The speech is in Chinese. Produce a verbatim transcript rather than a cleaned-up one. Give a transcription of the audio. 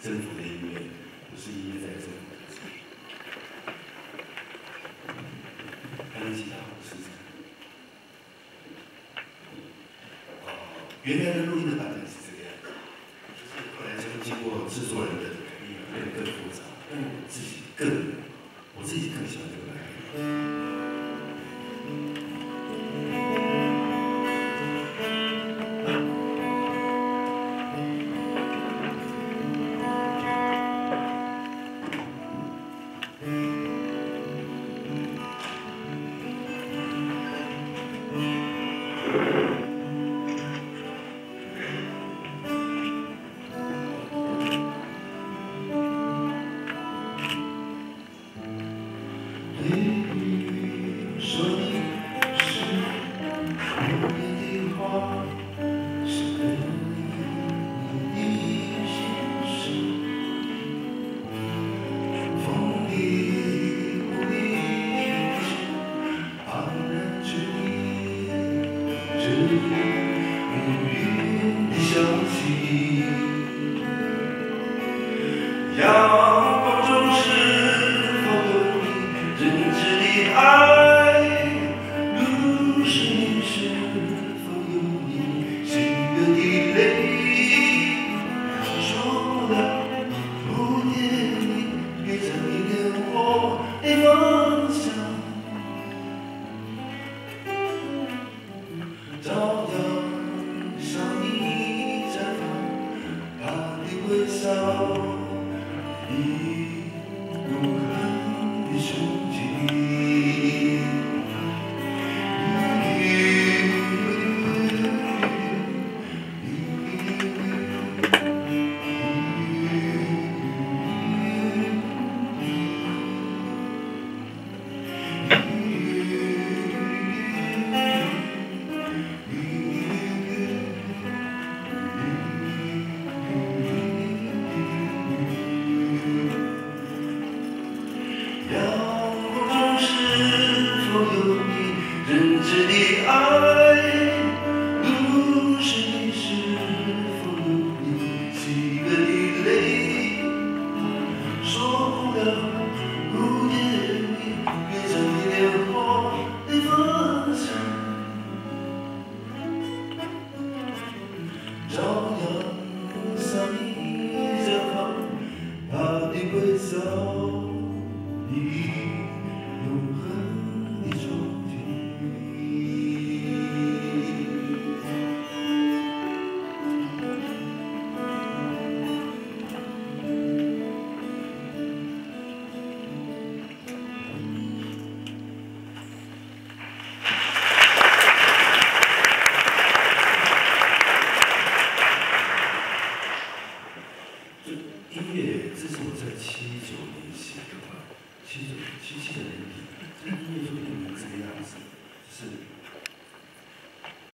征服的音乐，不是音乐在征服自己。弹吉他不是这样。哦，原来的录音的版本是这个样子，就是后来就经过制作人的改变，变得更复杂，但我自己更，我自己更喜欢这个版本。七九七七的年底，这个音乐就变成这个样子，是